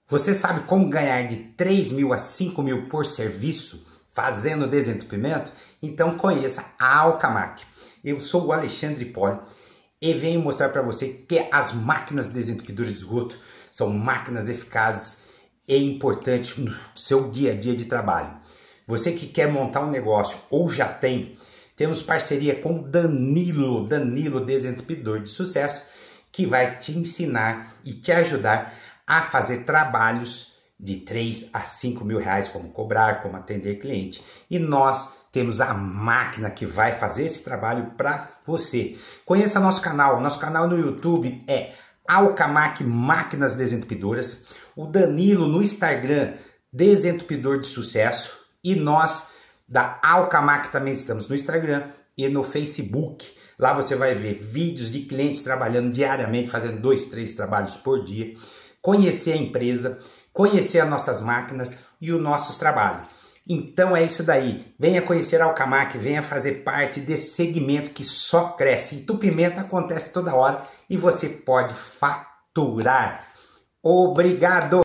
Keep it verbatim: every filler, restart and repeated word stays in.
Você sabe como ganhar de três mil a cinco mil por serviço fazendo desentupimento? Então conheça a Alcamac. Eu sou o Alexandre Poli e venho mostrar para você que as máquinas desentupidoras de esgoto são máquinas eficazes e importantes no seu dia a dia de trabalho. Você que quer montar um negócio ou já tem, temos parceria com Danilo, Danilo Desentupidor de Sucesso, que vai te ensinar e te ajudar a fazer trabalhos de três a cinco mil reais, como cobrar, como atender cliente. E nós temos a máquina que vai fazer esse trabalho para você. Conheça nosso canal, nosso canal no YouTube é Alcamac Máquinas Desentupidoras, o Danilo no Instagram, Desentupidor de Sucesso, e nós da Alcamac também estamos no Instagram e no Facebook. Lá você vai ver vídeos de clientes trabalhando diariamente, fazendo dois, três trabalhos por dia, conhecer a empresa, conhecer as nossas máquinas e os nossos trabalhos. Então é isso daí. Venha conhecer a Alcamac, venha fazer parte desse segmento que só cresce. Entupimento acontece toda hora e você pode faturar. Obrigado!